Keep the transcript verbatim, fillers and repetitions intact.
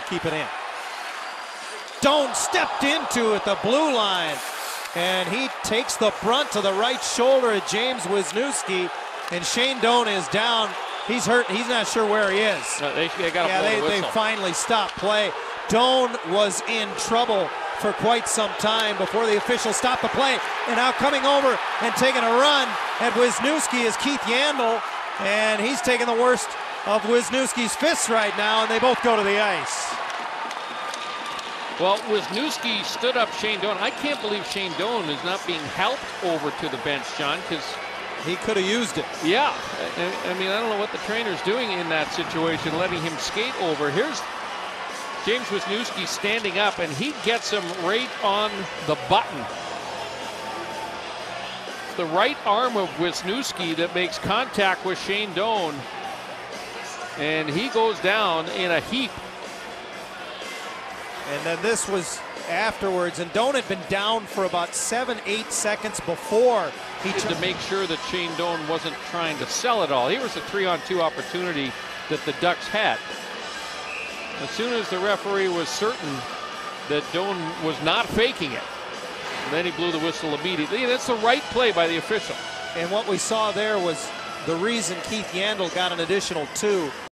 keep it in. Doan stepped into at the blue line, and he takes the brunt to the right shoulder of James Wisniewski, and Shane Doan is down. He's hurt. He's not sure where he is. No, they, they got to yeah, blow they, the whistle. they finally stopped play. Doan was in trouble for quite some time before the officials stopped the play. And now coming over and taking a run at Wisniewski is Keith Yandle, and he's taking the worst of Wisniewski's fists right now, and they both go to the ice. Well, Wisniewski stood up Shane Doan. I can't believe Shane Doan is not being helped over to the bench, John, because he could have used it. Yeah, I, I mean, I don't know what the trainer's doing in that situation, letting him skate over. Here's James Wisniewski standing up, and he gets him right on the button. The right arm of Wisniewski that makes contact with Shane Doan, and he goes down in a heap. And then this was afterwards, and Doan had been down for about seven, eight seconds before. He had to make sure that Shane Doan wasn't trying to sell it all. Here was a three-on-two opportunity that the Ducks had. As soon as the referee was certain that Doan was not faking it, and then he blew the whistle immediately. And that's the right play by the official. And what we saw there was the reason Keith Yandle got an additional two